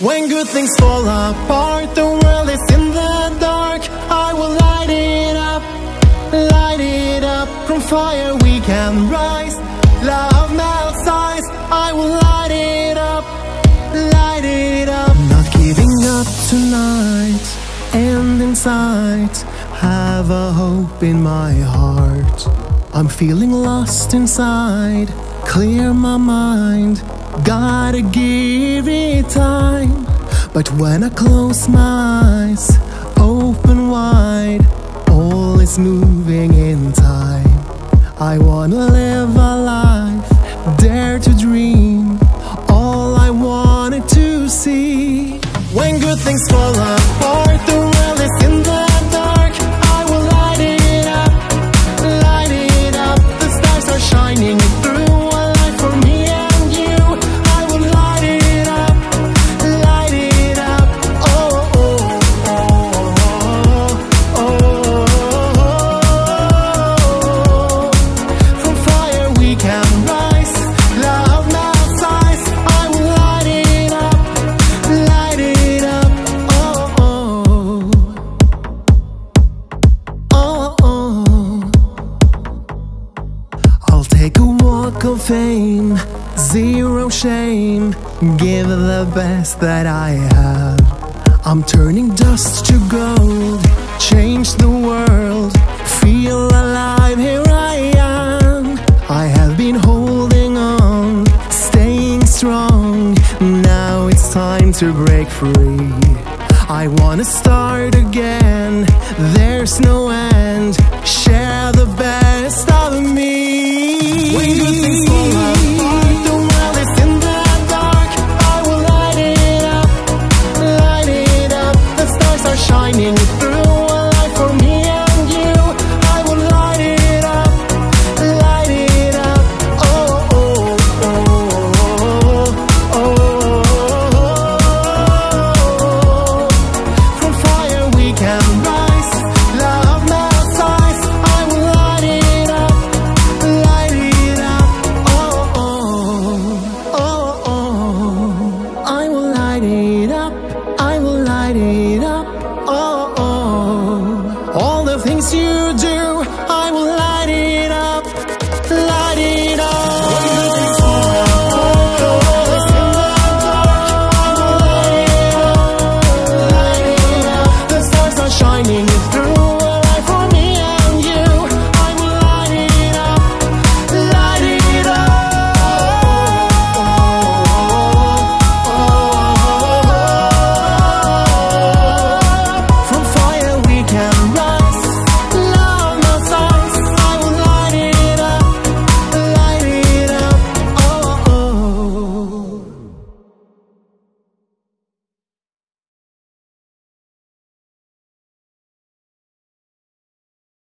When good things fall apart, the world is in the dark, I will light it up, light it up. From fire we can rise, love melts ice, I will light it up, light it up. Not giving up tonight, and inside have a hope in my heart. I'm feeling lost inside, clear my mind, gotta give it time. But when I close my eyes, open wide, all is moving in time. I wanna live a life, dare to dream, all I wanted to see. When good things fall apart, the world is in the dark, I will light it up, light it up. The stars are shining through, a light for me and you. I will light it up, light it up. Oh, oh, oh, oh, oh. From fire we can rise, love melts ice, I will light it up, light it up. I'll take a walk of fame, zero shame, give the best that I have. I'm turning dust to gold, change the world, feel alive, here I am. I have been holding on, staying strong, now it's time to break free. I wanna start again, there's no end, share the best